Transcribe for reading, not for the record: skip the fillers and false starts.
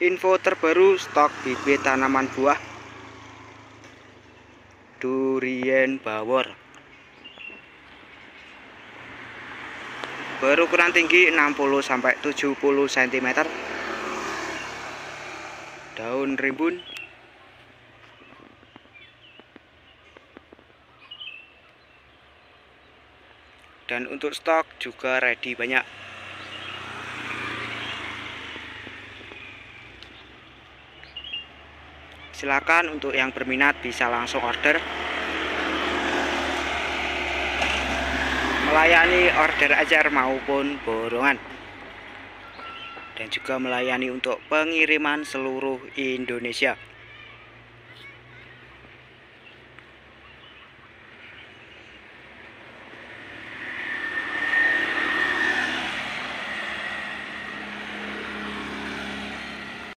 Info terbaru stok bibit tanaman buah durian bawor. Berukuran tinggi 60-70 cm. Daun rimbun. Dan untuk stok juga ready banyak. Silakan untuk yang berminat bisa langsung order. Melayani order ajar maupun borongan. Dan juga melayani untuk pengiriman seluruh Indonesia.